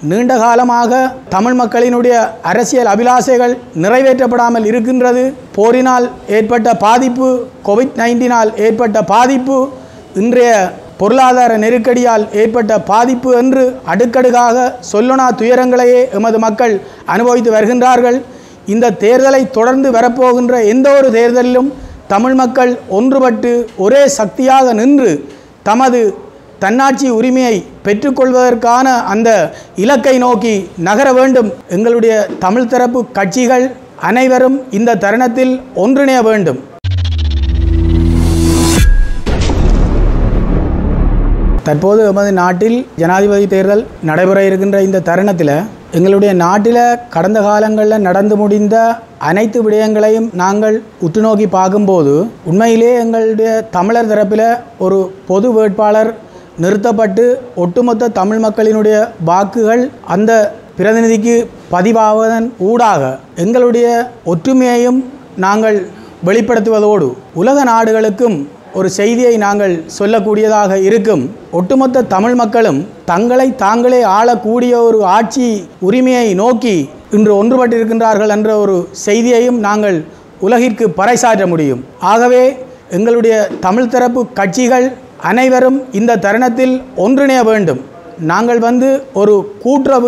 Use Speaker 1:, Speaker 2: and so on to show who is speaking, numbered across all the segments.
Speaker 1: நீண்ட காலமாக தமிழ் மக்களினுடைய அரசியல் அபிலாசைகள் நிறைவேற்றப்படாமல் இருக்கின்றது. போரினால் ஏற்பட்ட பாதிப்பு, கோவிட்-19 ஏற்பட்ட பாதிப்பு, இன்றைய பொருளாதார நெருக்கடியால் ஏற்பட்ட பாதிப்பு என்று அடுக்கடுக்காக சொல்லனா துயரங்களையே எமது மக்கள் அனுபவித்து வருகின்றார்கள். இந்த தேர்தலை தொடர்ந்து வரப்போகின்ற எந்த ஒரு தேர்தலிலும் தமிழ் மக்கள் ஒன்றுபட்டு ஒரே சக்தியாக நின்று தமது தன்னாட்சி உரிமையை பெற்றுக்கொள்வதற்கான அந்த இலக்கை நோக்கி நகர வேண்டும். எங்களுடைய தமிழ் தரப்பு கட்சிகள் அனைவரும் இந்த தருணத்தில் ஒன்றிணைய வேண்டும். தற்போது எமது நாட்டில் ஜனாதிபதி தேர்தல் நடைபெற இருக்கின்ற இந்த தருணத்தில் எங்களுடைய நாட்டில் கடந்த காலங்களில் நடந்து முடிந்த அனைத்து விடயங்களையும் நாங்கள் உற்றுநோக்கி பார்க்கும்போது உண்மையிலே எங்களுடைய தமிழர் தரப்பில் ஒரு பொது வேட்பாளர் நிறுத்தப்பட்டு ஒட்டுமொத்த தமிழ் மக்களினுடைய வாக்குகள் அந்த பிரதிநிதிக்கு பதிவாவதன் ஊடாக எங்களுடைய ஒற்றுமையையும் நாங்கள் வெளிப்படுத்துவதோடு உலக நாடுகளுக்கும் ஒரு செய்தியை நாங்கள் சொல்லக்கூடியதாக இருக்கும். ஒட்டுமொத்த தமிழ் மக்களும் தங்களை தாங்களே ஆளக்கூடிய ஒரு ஆட்சி உரிமையை நோக்கி இன்று ஒன்றுபட்டிருக்கின்றார்கள் என்ற ஒரு செய்தியையும் நாங்கள் உலகிற்கு பறைசாற்ற முடியும். ஆகவே எங்களுடைய தமிழ் தரப்பு கட்சிகள் அனைவரும் இந்த தருணத்தில் ஒன்றிணைய வேண்டும். நாங்கள் ஒரு கூட்டுறவு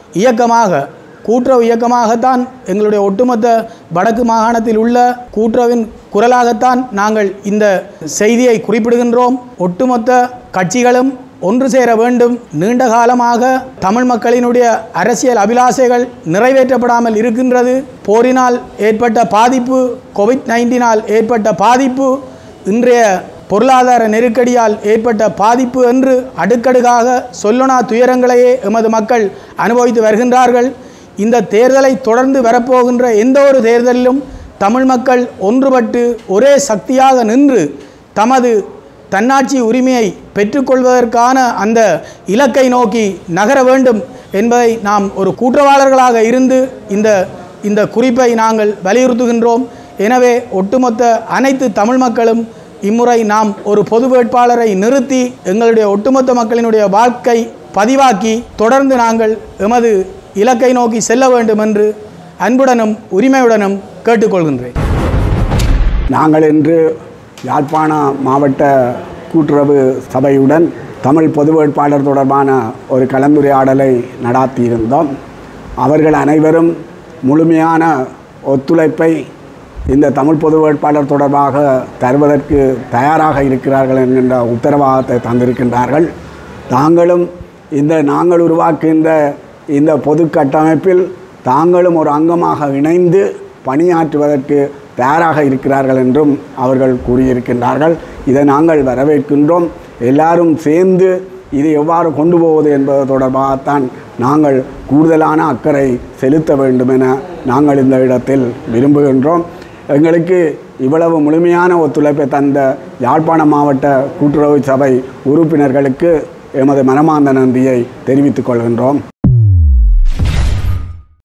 Speaker 1: இயக்கமாகத்தான் எங்களுடைய ஒட்டுமொத்த வடக்கு மாகாணத்தில் உள்ள கூட்டுறவின் குரலாகத்தான் நாங்கள் இந்த செய்தியை குறிப்பிடுகின்றோம். ஒட்டுமொத்த கட்சிகளும் ஒன்று சேர வேண்டும். நீண்ட காலமாக தமிழ் மக்களினுடைய அரசியல் அபிலாசைகள் நிறைவேற்றப்படாமல் இருக்கின்றது. போரினால் ஏற்பட்ட பாதிப்பு, கோவிட்-19 ஏற்பட்ட பாதிப்பு, இன்றைய பொருளாதார நெருக்கடியால் ஏற்பட்ட பாதிப்பு என்று அடுக்கடுக்காக சொல்லனா துயரங்களையே எமது மக்கள் அனுபவித்து வருகின்றார்கள். இந்த தேர்தலை தொடர்ந்து வரப்போகின்ற எந்த ஒரு தேர்தலிலும் தமிழ் மக்கள் ஒன்றுபட்டு ஒரே சக்தியாக நின்று தமது தன்னாட்சி உரிமையை பெற்றுக்கொள்வதற்கான அந்த இலக்கை நோக்கி நகர வேண்டும் என்பதை நாம் ஒரு கூட்டுறவாளர்களாக இருந்து இந்த குறிப்பை நாங்கள் வலியுறுத்துகின்றோம். எனவே ஒட்டுமொத்த அனைத்து தமிழ் மக்களும் இம்முறை நாம் ஒரு பொது வேட்பாளரை நிறுத்தி எங்களுடைய ஒட்டுமொத்த மக்களினுடைய வாழ்க்கை பதிவாக்கி தொடர்ந்து நாங்கள் எமது இலக்கை நோக்கி செல்ல வேண்டும் என்று அன்புடனும் உரிமையுடனும் கேட்டுக்கொள்கின்றேன்.
Speaker 2: நாங்கள் இன்று யாழ்ப்பாண மாவட்ட கூட்டுறவு சபையுடன் தமிழ் பொது வேட்பாளர் தொடர்பான ஒரு கலந்துரையாடலை நடாத்தியிருந்தோம். அவர்கள் அனைவரும் முழுமையான ஒத்துழைப்பை இந்த தமிழ் பொது வேட்பாளர் தொடர்பாக தருவதற்கு தயாராக இருக்கிறார்கள் என்கின்ற உத்தரவாதத்தை தந்திருக்கின்றார்கள். தாங்களும் நாங்கள் உருவாக்குகின்ற இந்த பொது கட்டமைப்பில் தாங்களும் ஒரு அங்கமாக இணைந்து பணியாற்றுவதற்கு தயாராக இருக்கிறார்கள் என்றும் அவர்கள் கூறியிருக்கின்றார்கள். இதை நாங்கள் வரவேற்கின்றோம். எல்லாரும் சேர்ந்து இது எவ்வாறு கொண்டு போவது என்பது தொடர்பாகத்தான் நாங்கள் கூடுதலான அக்கறை செலுத்த வேண்டும் என நாங்கள் இந்த இடத்தில் விரும்புகின்றோம். எங்களுக்கு இவ்வளவு முழுமையான ஒத்துழைப்பை தந்த யாழ்ப்பாண மாவட்ட கூட்டுறவு சபை உறுப்பினர்களுக்கு எமது மனமார்ந்த நன்றியை தெரிவித்துக் கொள்கின்றோம்.